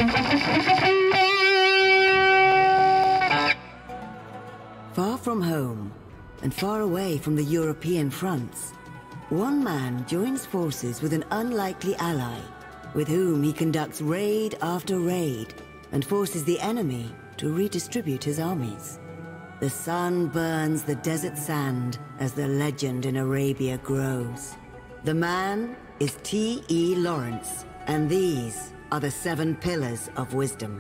Far from home, and far away from the European fronts, one man joins forces with an unlikely ally, with whom he conducts raid after raid, and forces the enemy to redistribute his armies. The sun burns the desert sand as the legend in Arabia grows. The man is T.E. Lawrence, and these are the 7 pillars of wisdom.